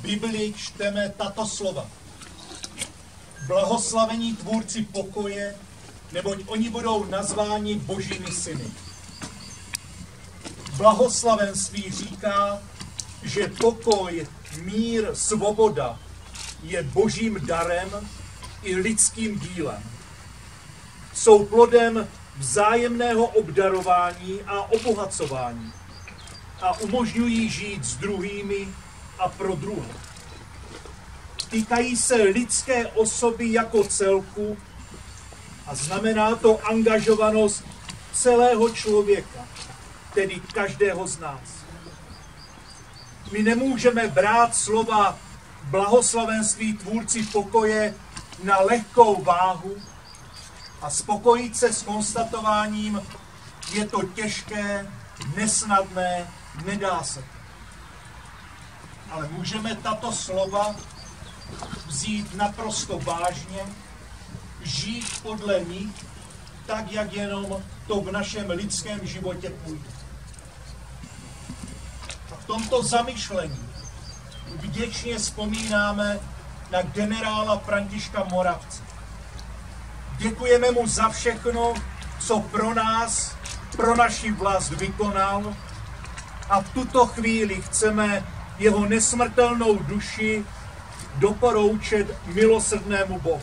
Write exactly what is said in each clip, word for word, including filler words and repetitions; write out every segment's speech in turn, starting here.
Biblii čteme tato slova. Blahoslavení tvůrci pokoje, neboť oni budou nazváni božími syny. Blahoslavenství říká, že pokoj, mír, svoboda je božím darem i lidským dílem. Jsou plodem vzájemného obdarování a obohacování a umožňují žít s druhými a pro druhé. Týkají se lidské osoby jako celku a znamená to angažovanost celého člověka, tedy každého z nás. My nemůžeme brát slova blahoslavenství tvůrci pokoje na lehkou váhu a spokojit se s konstatováním, je to těžké, nesnadné, nedá se. Ale můžeme tato slova vzít naprosto vážně, žít podle nich, tak, jak jenom to v našem lidském životě půjde. A v tomto zamyšlení vděčně vzpomínáme na generála Františka Moravce. Děkujeme mu za všechno, co pro nás, pro naši vlast vykonal, a v tuto chvíli chceme jeho nesmrtelnou duši doporoučet milosrdnému Bohu.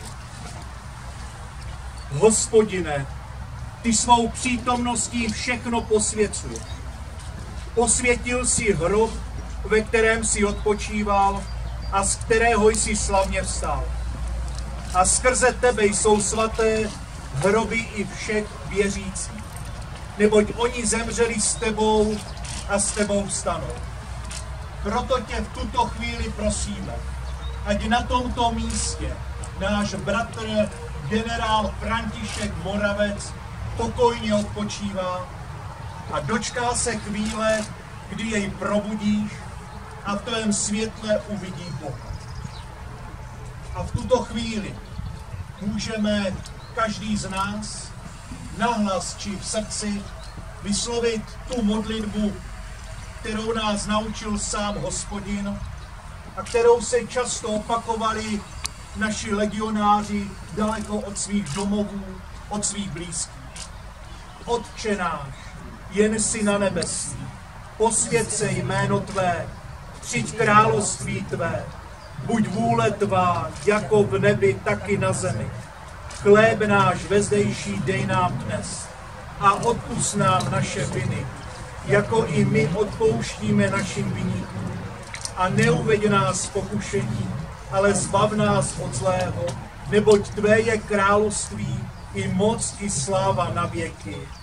Hospodine, ty svou přítomností všechno posvěcuješ. Posvětil si hrob, ve kterém si odpočíval a z kterého jsi slavně vstal. A skrze tebe jsou svaté hroby i všech věřících, neboť oni zemřeli s tebou a s tebou vstanou. Proto tě v tuto chvíli prosíme, ať na tomto místě náš bratr generál František Moravec pokojně odpočívá a dočká se chvíle, kdy jej probudíš a v tvém světle uvidí Boha. A v tuto chvíli můžeme každý z nás nahlas či v srdci vyslovit tu modlitbu, kterou nás naučil sám Hospodin a kterou se často opakovali naši legionáři daleko od svých domovů, od svých blízkých. Otče náš, jen jsi na nebesích, posvěť se jméno tvé, přijď království tvé, buď vůle tvá, jako v nebi, tak i na zemi. Chléb náš vezdejší dej nám dnes a odpusť nám naše viny, jako i my odpouštíme našim viníkům. A neuveď nás v pokušení, ale zbav nás od zlého, neboť tvé je království, i moc, i sláva na věky.